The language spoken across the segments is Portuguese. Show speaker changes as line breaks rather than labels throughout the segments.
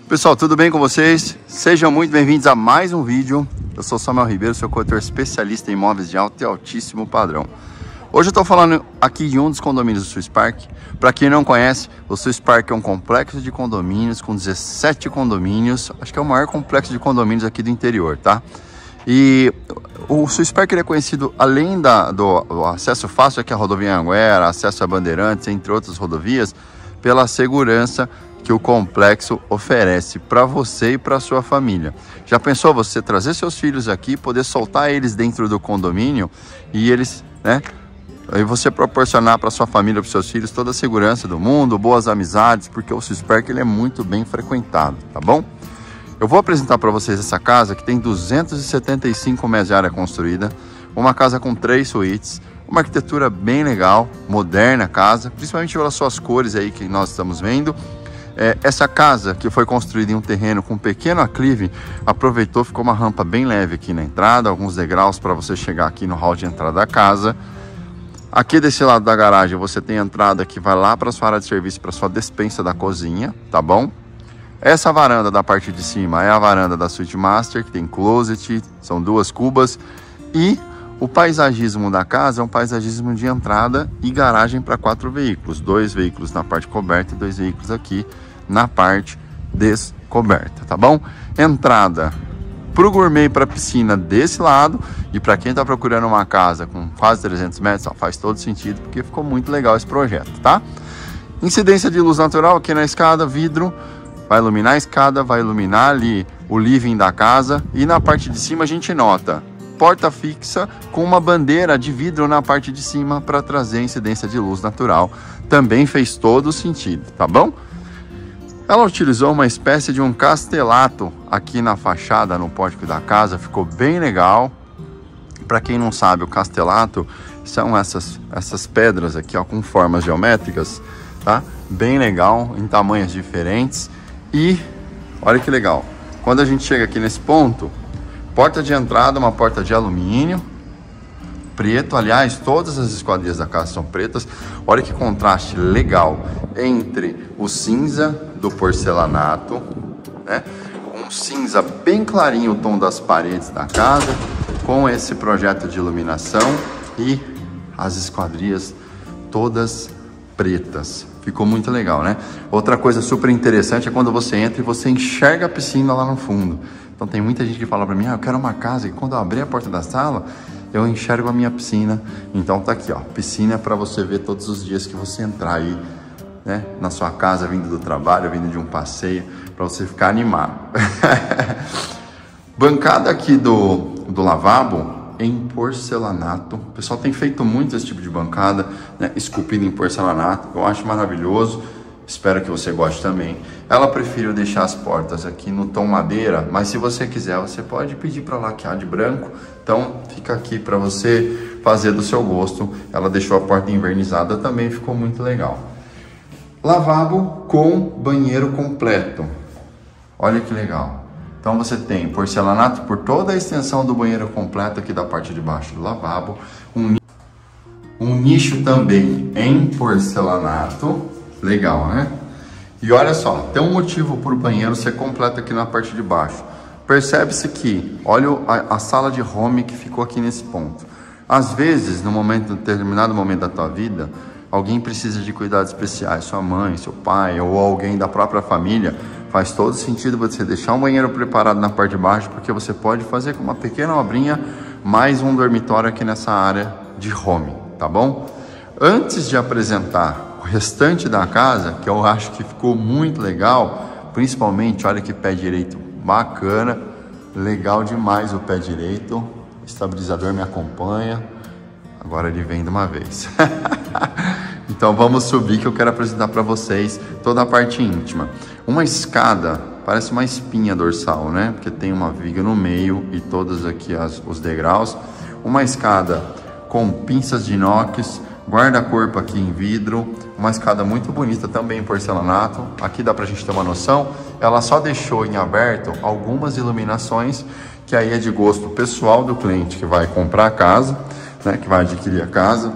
Pessoal, tudo bem com vocês? Sejam muito bem-vindos a mais um vídeo. Eu sou Samuel Ribeiro, sou corretor especialista em imóveis de alto e altíssimo padrão. Hoje eu estou falando aqui de um dos condomínios do Swiss Park. Para quem não conhece, o Swiss Park é um complexo de condomínios com 17 condomínios. Acho que é o maior complexo de condomínios aqui do interior, tá? E o Swiss Park é conhecido, além do acesso fácil aqui à rodovia Anhanguera, acesso a Bandeirantes, entre outras rodovias, pela segurança que o complexo oferece para você e para sua família. Já pensou você trazer seus filhos aqui, poder soltar eles dentro do condomínio e eles, e você proporcionar para sua família, para seus filhos, toda a segurança do mundo, boas amizades, porque o Swiss Park ele é muito bem frequentado, tá bom? Eu vou apresentar para vocês essa casa que tem 275 metros de área construída, uma casa com 3 suítes, uma arquitetura bem legal, moderna a casa, principalmente pelas suas cores aí que nós estamos vendo. Essa casa que foi construída em um terreno com um pequeno aclive, aproveitou, ficou uma rampa bem leve aqui na entrada, alguns degraus para você chegar aqui no hall de entrada da casa. Aqui desse lado da garagem você tem a entrada que vai lá para a sua área de serviço, para sua despensa da cozinha, tá bom? Essa varanda da parte de cima é a varanda da suíte master, que tem closet, são 2 cubas, e o paisagismo da casa é um paisagismo de entrada e garagem para 4 veículos, 2 veículos na parte coberta e 2 veículos aqui na parte descoberta, tá bom? Entrada pro gourmet e para piscina desse lado, e para quem tá procurando uma casa com quase 300 metros, faz todo sentido, porque ficou muito legal esse projeto, tá? Incidência de luz natural aqui na escada, vidro, vai iluminar a escada, vai iluminar ali o living da casa, e na parte de cima a gente nota porta fixa com uma bandeira de vidro na parte de cima para trazer incidência de luz natural. Também fez todo sentido, tá bom? Ela utilizou uma espécie de um castelato aqui na fachada, no pórtico da casa, ficou bem legal. Para quem não sabe, o castelato são essas pedras aqui, ó, com formas geométricas, tá? Bem legal, em tamanhos diferentes. E olha que legal, quando a gente chega aqui nesse ponto, porta de entrada, uma porta de alumínio preto, aliás, todas as esquadrias da casa são pretas. Olha que contraste legal entre o cinza do porcelanato, um cinza bem clarinho, o tom das paredes da casa, com esse projeto de iluminação e as esquadrias todas pretas. Ficou muito legal, né? Outra coisa super interessante é quando você entra e você enxerga a piscina lá no fundo. Então tem muita gente que fala para mim, eu quero uma casa e quando eu abrir a porta da sala, eu enxergo a minha piscina. Então tá aqui, ó, piscina para você ver todos os dias que você entrar aí, na sua casa, vindo do trabalho, vindo de um passeio, para você ficar animado. Bancada aqui do lavabo em porcelanato. O pessoal tem feito muito esse tipo de bancada, esculpida em porcelanato. Eu acho maravilhoso. Espero que você goste também. Ela preferiu deixar as portas aqui no tom madeira, mas se você quiser, você pode pedir para laquear de branco. Então fica aqui para você fazer do seu gosto. Ela deixou a porta invernizada, também ficou muito legal. Lavabo com banheiro completo. Olha que legal. Então você tem porcelanato por toda a extensão do banheiro completo aqui da parte de baixo do lavabo. Um nicho também em porcelanato. Legal, né? E olha só, tem um motivo para o banheiro ser completo aqui na parte de baixo. Percebe-se que, olha a sala de home que ficou aqui nesse ponto. Às vezes, num determinado momento da tua vida, alguém precisa de cuidados especiais, sua mãe, seu pai ou alguém da própria família. Faz todo sentido você deixar um banheiro preparado na parte de baixo, porque você pode fazer com uma pequena obrinha mais um dormitório aqui nessa área de home, tá bom? Antes de apresentar o restante da casa, que eu acho que ficou muito legal, principalmente, olha que pé direito bacana, legal demais o pé direito, o estabilizador me acompanha, agora ele vem de uma vez. Então vamos subir que eu quero apresentar para vocês toda a parte íntima. Uma escada, parece uma espinha dorsal, né? Porque tem uma viga no meio e todos aqui os degraus. Uma escada com pinças de inox, guarda-corpo aqui em vidro, uma escada muito bonita também em porcelanato. Aqui dá pra gente ter uma noção, ela só deixou em aberto algumas iluminações, que aí é de gosto pessoal do cliente que vai comprar a casa, que vai adquirir a casa,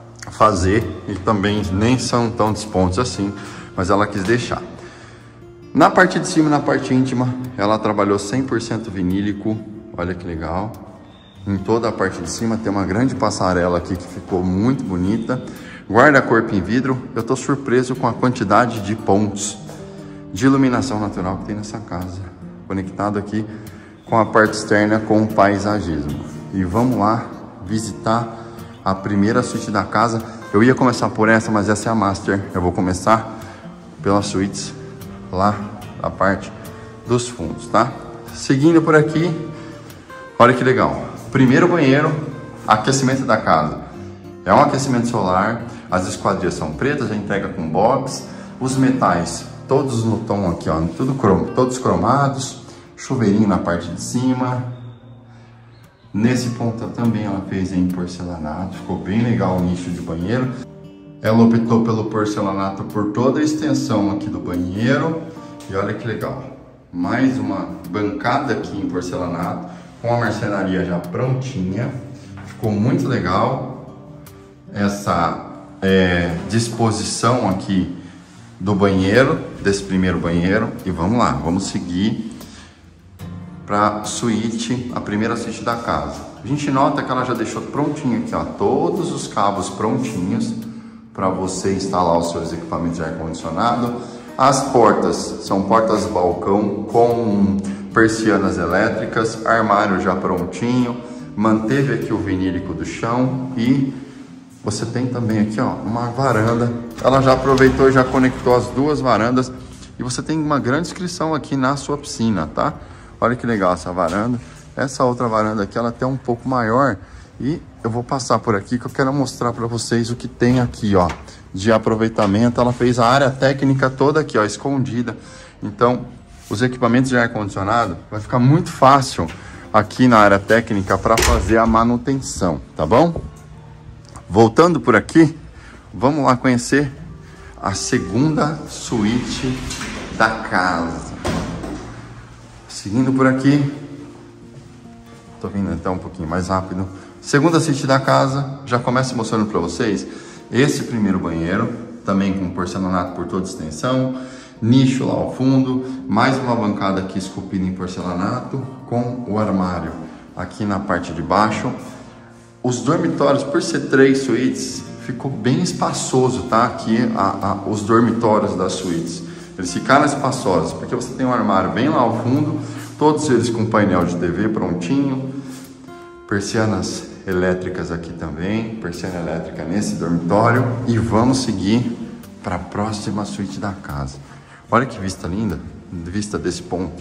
fazer, e também nem são tão despontos assim, mas ela quis deixar. Na parte de cima, na parte íntima, ela trabalhou 100% vinílico. Olha que legal. Em toda a parte de cima tem uma grande passarela aqui que ficou muito bonita. Guarda-corpo em vidro. Eu tô surpreso com a quantidade de pontos de iluminação natural que tem nessa casa. Conectado aqui com a parte externa com o paisagismo. E vamos lá visitar a primeira suíte da casa. Eu ia começar por essa, mas essa é a master. Eu vou começar pelas suítes lá na parte dos fundos, tá? Seguindo por aqui, olha que legal. Primeiro banheiro, aquecimento da casa. É um aquecimento solar, as esquadrias são pretas, já entrega com box. Os metais, todos no tom aqui, ó, todos cromados. Chuveirinho na parte de cima. Nesse ponto também ela fez em porcelanato, ficou bem legal o nicho de banheiro. Ela optou pelo porcelanato por toda a extensão aqui do banheiro. E olha que legal, mais uma bancada aqui em porcelanato, com a marcenaria já prontinha. Ficou muito legal essa disposição aqui do banheiro, desse primeiro banheiro. E vamos lá, vamos seguir para suíte, a primeira suíte da casa. A gente nota que ela já deixou prontinho aqui, ó, todos os cabos prontinhos para você instalar os seus equipamentos de ar-condicionado. As portas são portas balcão com persianas elétricas, armário já prontinho, manteve aqui o vinílico do chão e você tem também aqui, ó, uma varanda. Ela já aproveitou e já conectou as duas varandas e você tem uma grande inscrição aqui na sua piscina, tá? Olha que legal essa varanda. Essa outra varanda aqui, ela é até um pouco maior. E eu vou passar por aqui que eu quero mostrar para vocês o que tem aqui, ó, de aproveitamento. Ela fez a área técnica toda aqui, ó, escondida. Então, os equipamentos de ar-condicionado vai ficar muito fácil aqui na área técnica para fazer a manutenção, tá bom? Voltando por aqui, vamos lá conhecer a segunda suíte da casa. Seguindo por aqui, tô vindo então um pouquinho mais rápido. Segunda suíte da casa, já começo mostrando para vocês esse primeiro banheiro, também com porcelanato por toda extensão, nicho lá ao fundo, mais uma bancada aqui esculpida em porcelanato, com o armário aqui na parte de baixo. Os dormitórios, por ser 3 suítes, ficou bem espaçoso, tá? Aqui os dormitórios das suítes. Eles ficaram espaçosos, porque você tem um armário bem lá ao fundo, todos eles com painel de TV prontinho, persianas elétricas aqui também, persiana elétrica nesse dormitório. E vamos seguir para a próxima suíte da casa. Olha que vista linda, vista desse ponto.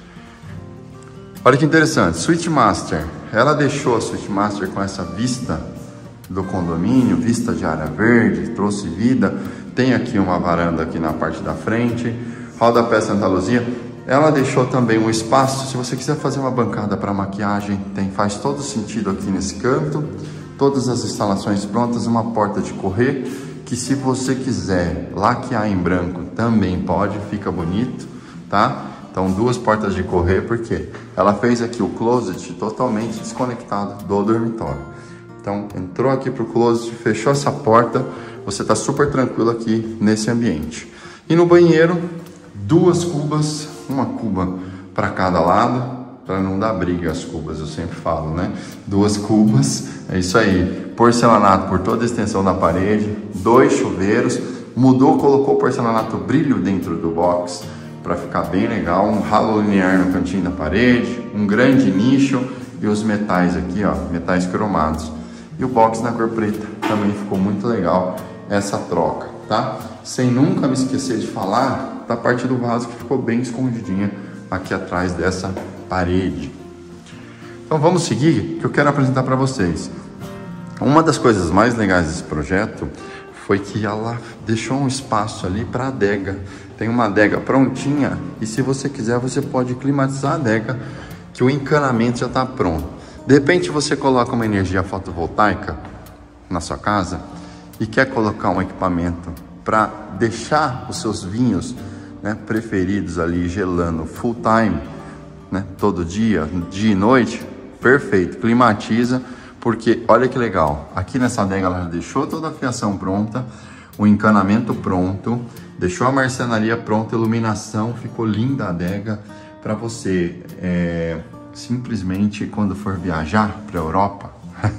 Olha que interessante, suíte master. Ela deixou a suíte master com essa vista do condomínio, vista de área verde, trouxe vida. Tem aqui uma varanda aqui na parte da frente, rodapé Santa Luzia. Ela deixou também um espaço, se você quiser fazer uma bancada para maquiagem, faz todo sentido aqui nesse canto. Todas as instalações prontas, uma porta de correr, que se você quiser laquear em branco também pode, fica bonito, tá? Então 2 portas de correr, porque ela fez aqui o closet totalmente desconectado do dormitório. Então entrou aqui pro closet, fechou essa porta, você tá super tranquilo aqui nesse ambiente. E no banheiro, 2 cubas, uma cuba para cada lado, para não dar briga as cubas, eu sempre falo, né? 2 cubas, é isso aí. Porcelanato por toda a extensão da parede, 2 chuveiros, mudou, colocou porcelanato brilho dentro do box, para ficar bem legal, um ralo linear no cantinho da parede, um grande nicho e os metais aqui, ó, metais cromados. E o box na cor preta, também ficou muito legal essa troca, tá? Sem nunca me esquecer de falar da parte do vaso que ficou bem escondidinha aqui atrás dessa parede. Então vamos seguir, que eu quero apresentar para vocês. Uma das coisas mais legais desse projeto foi que ela deixou um espaço ali para adega. Tem uma adega prontinha e se você quiser você pode climatizar a adega, que o encanamento já está pronto. De repente você coloca uma energia fotovoltaica na sua casa e quer colocar um equipamento para deixar os seus vinhos, né, preferidos ali gelando full time, né, todo dia, dia e noite, perfeito, climatiza, porque olha que legal, aqui nessa adega ela já deixou toda a fiação pronta, o encanamento pronto, deixou a marcenaria pronta, iluminação, ficou linda a adega para você simplesmente quando for viajar para a Europa,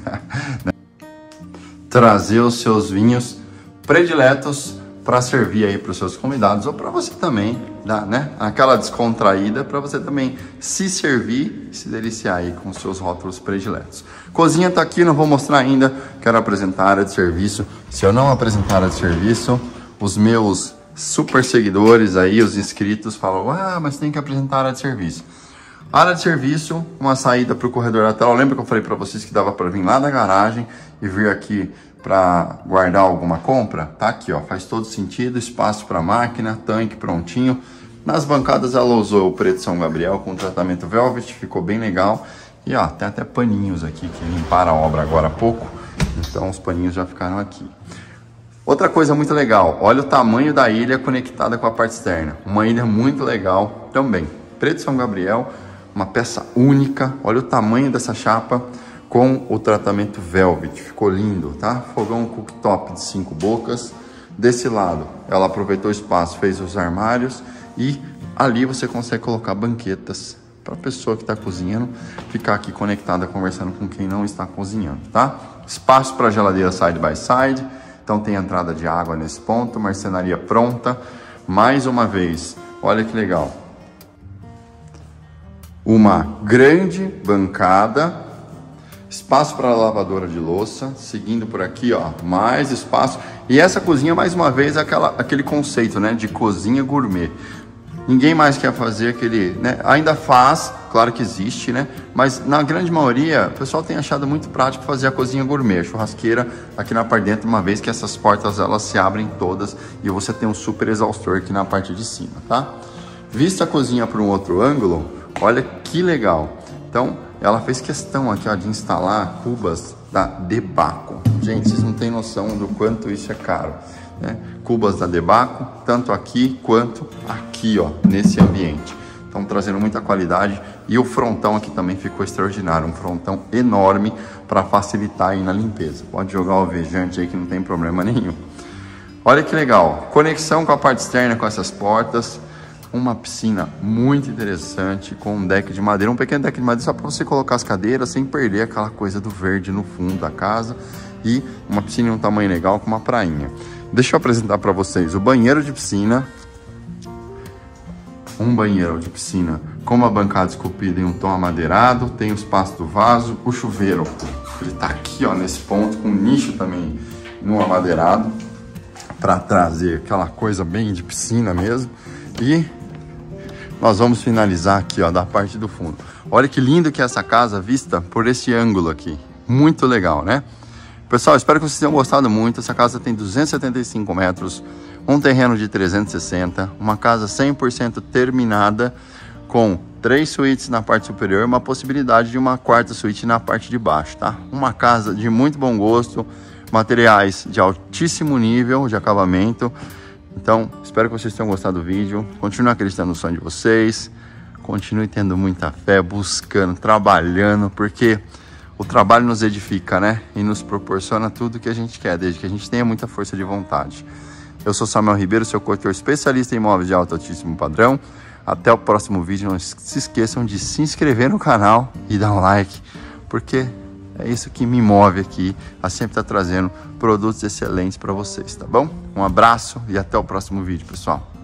trazer os seus vinhos prediletos para servir aí para os seus convidados ou para você também, né? Aquela descontraída para você também se servir e se deliciar aí com os seus rótulos prediletos. Cozinha tá aqui, não vou mostrar ainda, quero apresentar a área de serviço. Se eu não apresentar a área de serviço, os meus super seguidores aí, os inscritos, falam, ah, mas tem que apresentar a área de serviço. A área de serviço, uma saída para o corredor lateral. Lembra que eu falei para vocês que dava para vir lá da garagem e vir aqui para guardar alguma compra? Tá aqui, ó, faz todo sentido, espaço para máquina, tanque prontinho. Nas bancadas ela usou o preto São Gabriel com tratamento Velvet, ficou bem legal. E ó, tem até paninhos aqui que limparam a obra agora há pouco, então os paninhos já ficaram aqui. Outra coisa muito legal, olha o tamanho da ilha conectada com a parte externa. Uma ilha muito legal também. Preto São Gabriel, uma peça única, olha o tamanho dessa chapa com o tratamento Velvet, ficou lindo, tá? Fogão cooktop de 5 bocas. Desse lado, ela aproveitou o espaço, fez os armários e ali você consegue colocar banquetas para a pessoa que está cozinhando ficar aqui conectada, conversando com quem não está cozinhando, tá? Espaço para geladeira side by side, então tem entrada de água nesse ponto, marcenaria pronta. Mais uma vez, olha que legal. Uma grande bancada, espaço para lavadora de louça, seguindo por aqui, ó, mais espaço. E essa cozinha, mais uma vez, é aquele conceito, né, de cozinha gourmet. Ninguém mais quer fazer aquele, né, ainda faz, claro que existe, né, mas na grande maioria, o pessoal tem achado muito prático fazer a cozinha gourmet, a churrasqueira aqui na parte de dentro, uma vez que essas portas, elas se abrem todas e você tem um super exaustor aqui na parte de cima, tá? Vista a cozinha por um outro ângulo, olha que legal. Então, ela fez questão aqui, ó, de instalar cubas da Debaco. Gente, vocês não têm noção do quanto isso é caro, né? Cubas da Debaco, tanto aqui quanto aqui, ó, nesse ambiente. Estão trazendo muita qualidade e o frontão aqui também ficou extraordinário. Um frontão enorme para facilitar aí na limpeza. Pode jogar o alvejante aí que não tem problema nenhum. Olha que legal. Conexão com a parte externa com essas portas. Uma piscina muito interessante com um deck de madeira, um pequeno deck de madeira só para você colocar as cadeiras sem perder aquela coisa do verde no fundo da casa, e uma piscina em um tamanho legal com uma prainha. Deixa eu apresentar para vocês o banheiro de piscina. Um banheiro de piscina com uma bancada esculpida em um tom amadeirado, tem o espaço do vaso, o chuveiro, ele tá aqui, ó, nesse ponto, com nicho também no amadeirado, para trazer aquela coisa bem de piscina mesmo. E nós vamos finalizar aqui, ó, da parte do fundo. Olha que lindo que é essa casa vista por esse ângulo aqui. Muito legal, né? Pessoal, espero que vocês tenham gostado muito. Essa casa tem 275 metros, um terreno de 360, uma casa 100% terminada, com 3 suítes na parte superior e uma possibilidade de uma 4ª suíte na parte de baixo, tá? Uma casa de muito bom gosto, materiais de altíssimo nível de acabamento. Então, espero que vocês tenham gostado do vídeo. Continue acreditando no sonho de vocês. Continue tendo muita fé, buscando, trabalhando, porque o trabalho nos edifica, né? E nos proporciona tudo que a gente quer, desde que a gente tenha muita força de vontade. Eu sou Samuel Ribeiro, seu corretor especialista em imóveis de altíssimo padrão. Até o próximo vídeo. Não se esqueçam de se inscrever no canal e dar um like, porque é isso que me move aqui, a sempre estar trazendo produtos excelentes para vocês, tá bom? Um abraço e até o próximo vídeo, pessoal.